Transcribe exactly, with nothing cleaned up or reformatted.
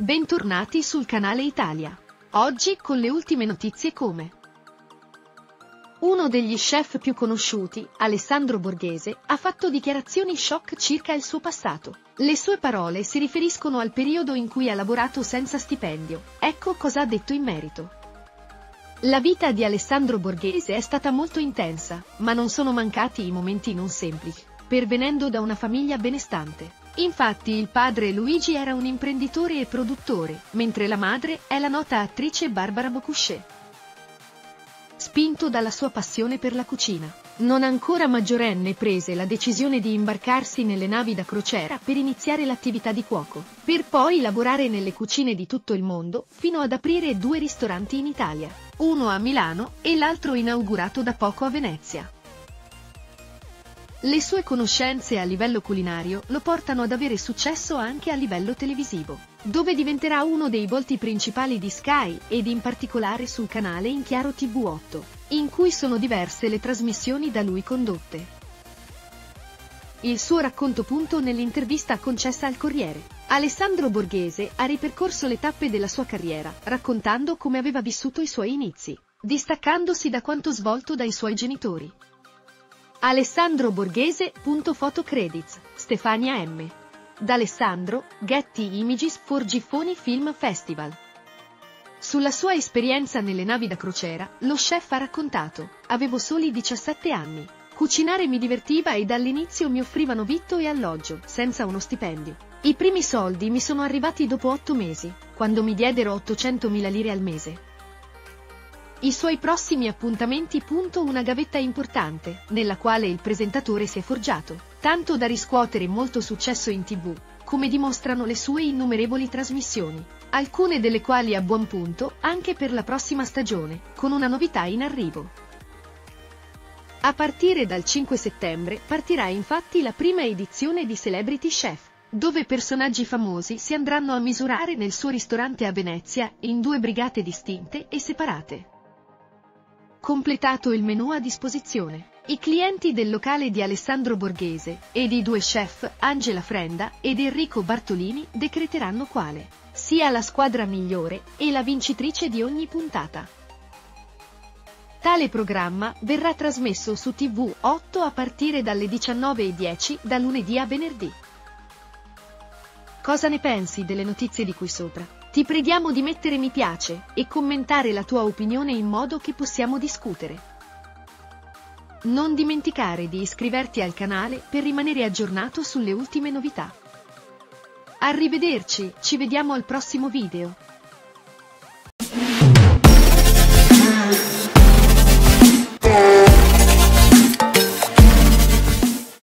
Bentornati sul canale Italia. Oggi con le ultime notizie come uno degli chef più conosciuti, Alessandro Borghese, ha fatto dichiarazioni shock circa il suo passato. Le sue parole si riferiscono al periodo in cui ha lavorato senza stipendio. Ecco cosa ha detto in merito. La vita di Alessandro Borghese è stata molto intensa, ma non sono mancati i momenti non semplici, pervenendo da una famiglia benestante. Infatti il padre Luigi era un imprenditore e produttore, mentre la madre è la nota attrice Barbara Bocusce. Spinto dalla sua passione per la cucina, non ancora maggiorenne prese la decisione di imbarcarsi nelle navi da crociera per iniziare l'attività di cuoco, per poi lavorare nelle cucine di tutto il mondo, fino ad aprire due ristoranti in Italia, uno a Milano e l'altro inaugurato da poco a Venezia. Le sue conoscenze a livello culinario lo portano ad avere successo anche a livello televisivo, dove diventerà uno dei volti principali di Sky ed in particolare sul canale In Chiaro T V otto, in cui sono diverse le trasmissioni da lui condotte. Il suo racconto punto nell'intervista concessa al Corriere. Alessandro Borghese ha ripercorso le tappe della sua carriera, raccontando come aveva vissuto i suoi inizi, distaccandosi da quanto svolto dai suoi genitori. Alessandro Borghese. Photo credits, Stefania M. D'Alessandro, Getty Images for Giffoni Film Festival. Sulla sua esperienza nelle navi da crociera, lo chef ha raccontato: avevo soli diciassette anni. Cucinare mi divertiva e dall'inizio mi offrivano vitto e alloggio, senza uno stipendio. I primi soldi mi sono arrivati dopo otto mesi, quando mi diedero ottocentomila lire al mese. I suoi prossimi appuntamenti. Una gavetta importante, nella quale il presentatore si è forgiato, tanto da riscuotere molto successo in tivù, come dimostrano le sue innumerevoli trasmissioni, alcune delle quali a buon punto anche per la prossima stagione, con una novità in arrivo. A partire dal cinque settembre partirà infatti la prima edizione di Celebrity Chef, dove personaggi famosi si andranno a misurare nel suo ristorante a Venezia in due brigate distinte e separate. Completato il menù a disposizione, i clienti del locale di Alessandro Borghese ed i due chef, Angela Frenda ed Enrico Bartolini, decreteranno quale sia la squadra migliore e la vincitrice di ogni puntata. Tale programma verrà trasmesso su T V otto a partire dalle diciannove e dieci da lunedì a venerdì. Cosa ne pensi delle notizie di qui sopra? Ti preghiamo di mettere mi piace e commentare la tua opinione in modo che possiamo discutere. Non dimenticare di iscriverti al canale per rimanere aggiornato sulle ultime novità. Arrivederci, ci vediamo al prossimo video.